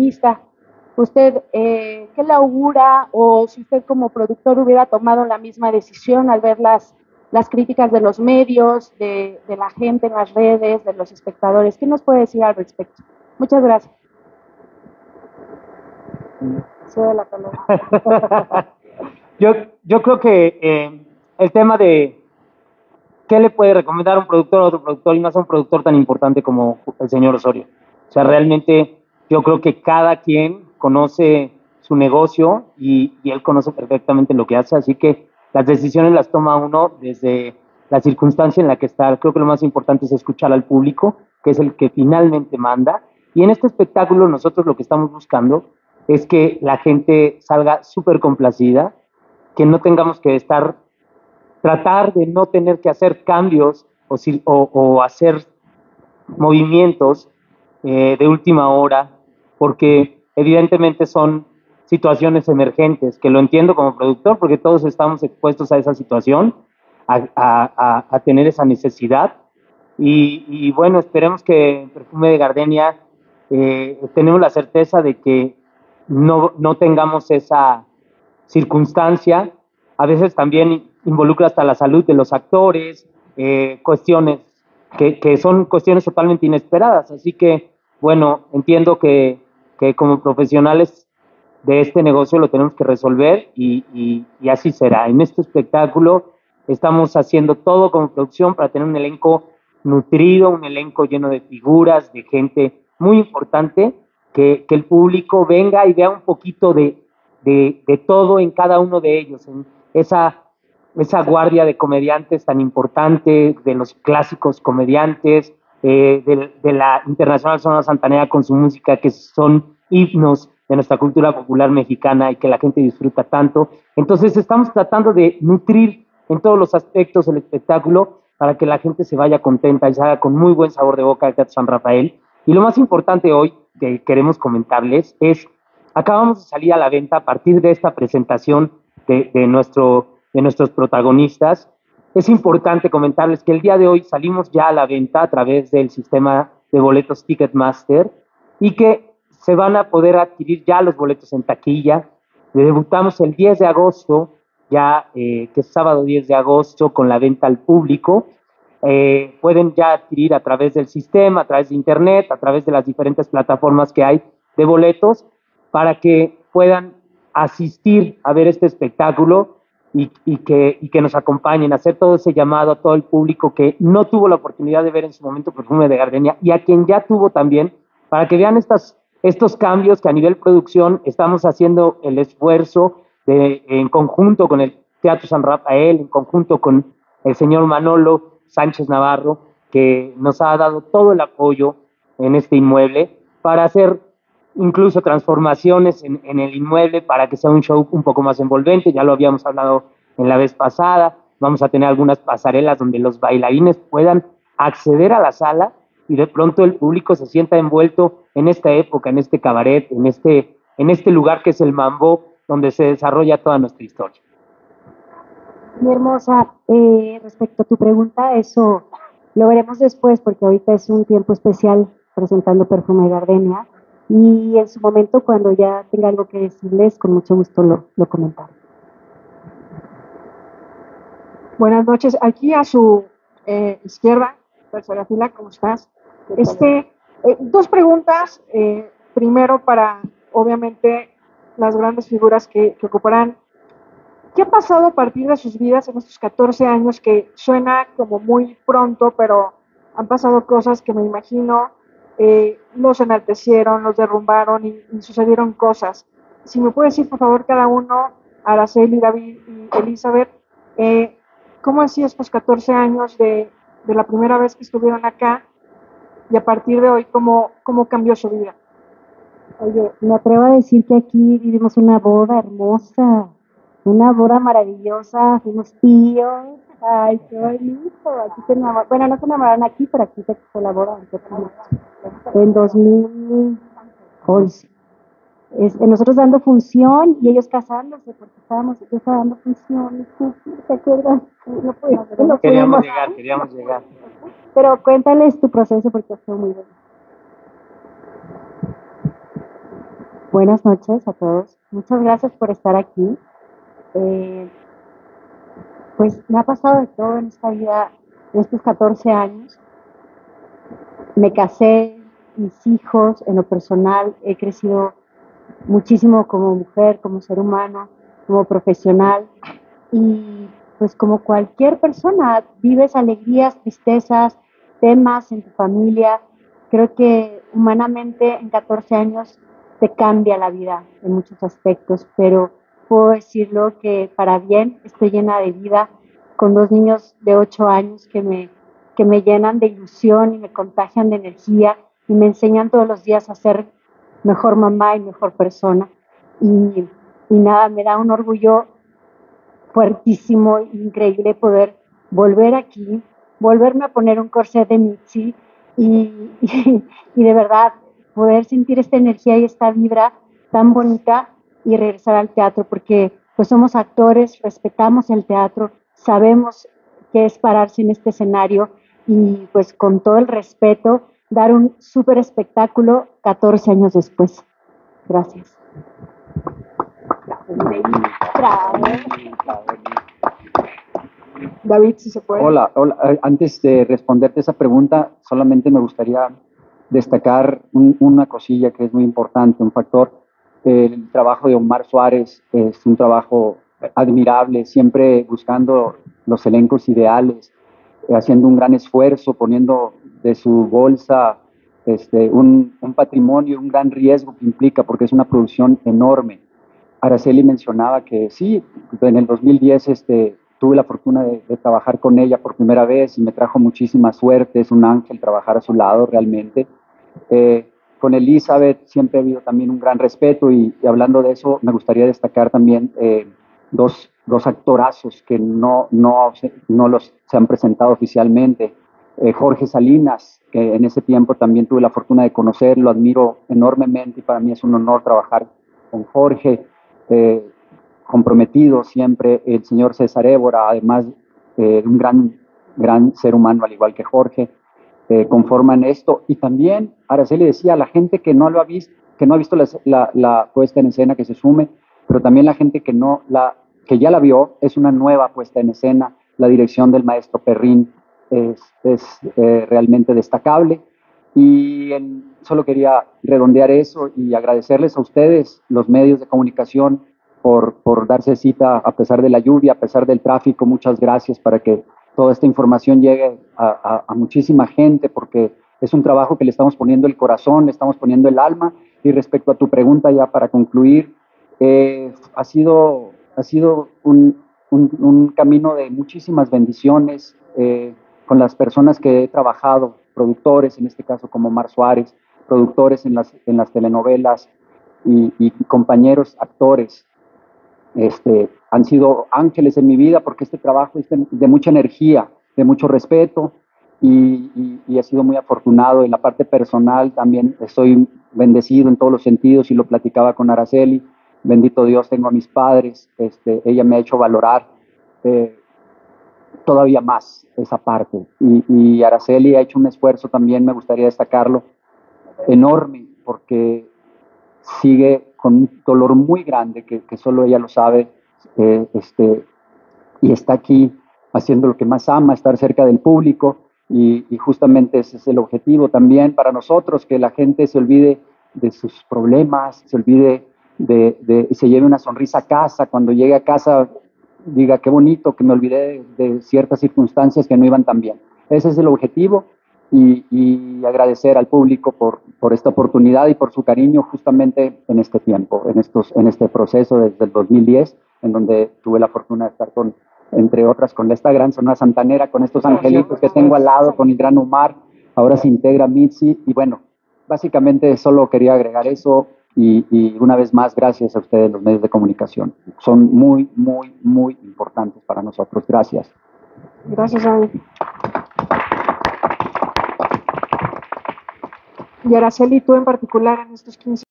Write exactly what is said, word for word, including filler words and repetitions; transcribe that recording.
artista, ¿usted eh, qué le augura o si usted como productor hubiera tomado la misma decisión al ver las, las críticas de los medios, de, de la gente en las redes, de los espectadores? ¿Qué nos puede decir al respecto? Muchas gracias. yo, yo creo que eh, el tema de qué le puede recomendar un productor a otro productor y más a un productor tan importante como el señor Osorio. O sea, realmente yo creo que cada quien conoce su negocio y, y él conoce perfectamente lo que hace, así que las decisiones las toma uno desde la circunstancia en la que está. Creo que lo más importante es escuchar al público, que es el que finalmente manda. Y en este espectáculo nosotros lo que estamos buscando es que la gente salga súper complacida, que no tengamos que estar, tratar de no tener que hacer cambios o, o, o hacer movimientos eh, de última hora, porque evidentemente son situaciones emergentes, que lo entiendo como productor, porque todos estamos expuestos a esa situación, a, a, a tener esa necesidad. Y, y bueno, esperemos que en Perfume de Gardenia eh, tenemos la certeza de que no, no tengamos esa circunstancia. A veces también involucra hasta la salud de los actores, eh, cuestiones que, que son cuestiones totalmente inesperadas. Así que, bueno, entiendo que, que como profesionales de este negocio lo tenemos que resolver y, y, y así será. En este espectáculo estamos haciendo todo como producción para tener un elenco nutrido, un elenco lleno de figuras, de gente muy importante, que, que el público venga y vea un poquito de, de, de todo en cada uno de ellos, en esa, esa guardia de comediantes tan importante, de los clásicos comediantes, eh, de, de la Internacional Sonora Santanera con su música, que son himnos de nuestra cultura popular mexicana y que la gente disfruta tanto. Entonces estamos tratando de nutrir en todos los aspectos el espectáculo para que la gente se vaya contenta y se haga con muy buen sabor de boca al Teatro San Rafael. Y lo más importante hoy que queremos comentarles es, acabamos de salir a la venta a partir de esta presentación de, de, nuestro, de nuestros protagonistas. Es importante comentarles que el día de hoy salimos ya a la venta a través del sistema de boletos Ticketmaster y que se van a poder adquirir ya los boletos en taquilla. Debutamos el diez de agosto, ya eh, que es sábado diez de agosto, con la venta al público. Eh, pueden ya adquirir a través del sistema, a través de internet, a través de las diferentes plataformas que hay de boletos, para que puedan asistir a ver este espectáculo y, y, que, y que nos acompañen, hacer todo ese llamado a todo el público que no tuvo la oportunidad de ver en su momento Perfume de Gardenia y a quien ya tuvo también, para que vean estas, estos cambios que a nivel producción estamos haciendo el esfuerzo de, en conjunto con el Teatro San Rafael, en conjunto con el señor Manolo Sánchez Navarro, que nos ha dado todo el apoyo en este inmueble para hacer incluso transformaciones en, en el inmueble para que sea un show un poco más envolvente. Ya lo habíamos hablado en la vez pasada. Vamos a tener algunas pasarelas donde los bailarines puedan acceder a la sala y de pronto el público se sienta envuelto en esta época, en este cabaret, en este, en este lugar que es el Mambo, donde se desarrolla toda nuestra historia. Mi hermosa, eh, respecto a tu pregunta, eso lo veremos después porque ahorita es un tiempo especial presentando Perfume de Gardenia y en su momento, cuando ya tenga algo que decirles, con mucho gusto lo, lo comentaré. Buenas noches. Aquí a su eh, izquierda, tercera fila, ¿cómo estás? Este, eh, dos preguntas. Eh, primero, para obviamente las grandes figuras que, que ocuparán. ¿Qué ha pasado a partir de sus vidas en estos catorce años que suena como muy pronto, pero han pasado cosas que me imagino eh, los enaltecieron, los derrumbaron y, y sucedieron cosas? Si me puede decir, por favor, cada uno, Araceli, David y Elizabeth, eh, ¿cómo han sido estos catorce años de, de la primera vez que estuvieron acá y a partir de hoy, cómo, cómo cambió su vida? Oye, me atrevo a decir que aquí vivimos una boda hermosa. Una boda maravillosa, fuimos tíos, ay, qué bonito, aquí se enamoraron, bueno, no se enamoraron aquí, pero aquí se fue la boda, en dos mil once. Es, nosotros dando función y ellos casándose, porque estábamos, yo estaba dando función, ¿te acuerdas? No pudimos, no queríamos llegar, queríamos llegar. Pero cuéntales tu proceso porque fue muy bueno. Buenas noches a todos. Muchas gracias por estar aquí. Eh, pues me ha pasado de todo en esta vida, en estos catorce años. Me casé, mis hijos, en lo personal, he crecido muchísimo como mujer, como ser humano, como profesional. Y pues como cualquier persona, vives alegrías, tristezas, temas en tu familia. Creo que humanamente en catorce años te cambia la vida en muchos aspectos, pero puedo decirlo que para bien estoy llena de vida con dos niños de ocho años que me, que me llenan de ilusión y me contagian de energía y me enseñan todos los días a ser mejor mamá y mejor persona. Y, y nada, me da un orgullo fuertísimo, increíble poder volver aquí, volverme a poner un corset de Mitzi y, y, y de verdad poder sentir esta energía y esta vibra tan bonita y regresar al teatro, porque pues somos actores, respetamos el teatro, sabemos qué es pararse en este escenario y pues con todo el respeto dar un súper espectáculo catorce años después. Gracias. David, si se puede. Hola, hola. Antes de responderte esa pregunta, solamente me gustaría destacar un, una cosilla que es muy importante, un factor. El trabajo de Omar Suárez es un trabajo admirable, siempre buscando los elencos ideales, haciendo un gran esfuerzo, poniendo de su bolsa este, un, un patrimonio, un gran riesgo que implica, porque es una producción enorme. Araceli mencionaba que sí, en el dos mil diez este, tuve la fortuna de, de trabajar con ella por primera vez y me trajo muchísima suerte, es un ángel trabajar a su lado realmente. Eh, con Elizabeth siempre ha habido también un gran respeto y, y hablando de eso me gustaría destacar también eh, dos, dos actorazos que no, no, no los se han presentado oficialmente. Eh, Jorge Salinas, que en ese tiempo también tuve la fortuna de conocerlo, lo admiro enormemente y para mí es un honor trabajar con Jorge. Eh, comprometido siempre el señor César Évora, además de eh, un gran, gran ser humano al igual que Jorge, eh, conforman esto. Y también Araceli decía, la gente que no lo ha visto, que no ha visto la, la, la puesta en escena, que se sume, pero también la gente que, no la, que ya la vio, es una nueva puesta en escena. La dirección del maestro Perrín es, es eh, realmente destacable. Y en, solo quería redondear eso y agradecerles a ustedes, los medios de comunicación, por, por darse cita a pesar de la lluvia, a pesar del tráfico. Muchas gracias para que toda esta información llegue a, a, a muchísima gente, porque es un trabajo que le estamos poniendo el corazón, le estamos poniendo el alma. Y respecto a tu pregunta, ya para concluir, eh, ha sido, ha sido un, un, un camino de muchísimas bendiciones eh, con las personas que he trabajado, productores, en este caso como Omar Suárez, productores en las, en las telenovelas y, y compañeros actores. Este, han sido ángeles en mi vida porque este trabajo es de, de mucha energía, de mucho respeto y, y, y he sido muy afortunado. En la parte personal también estoy bendecido en todos los sentidos y lo platicaba con Araceli. Bendito Dios, tengo a mis padres, este, ella me ha hecho valorar eh, todavía más esa parte. Y, y Araceli ha hecho un esfuerzo también, me gustaría destacarlo, enorme, porque sigue con un dolor muy grande que, que solo ella lo sabe, eh, este, y está aquí haciendo lo que más ama, estar cerca del público, y, y justamente ese es el objetivo también para nosotros, que la gente se olvide de sus problemas, se olvide de, de se lleve una sonrisa a casa, cuando llegue a casa diga qué bonito que me olvidé de, de ciertas circunstancias que no iban tan bien. Ese es el objetivo. Y, y agradecer al público por, por esta oportunidad y por su cariño justamente en este tiempo, en, estos, en este proceso desde el dos mil diez, en donde tuve la fortuna de estar con, entre otras, con esta gran Sonora Santanera, con estos angelitos que tengo al lado, con el gran Omar, ahora se integra Mitzi, y bueno, básicamente solo quería agregar eso, y, y una vez más, gracias a ustedes, los medios de comunicación. Son muy, muy, muy importantes para nosotros. Gracias. Gracias, David. Y Araceli, tú en particular en estos quince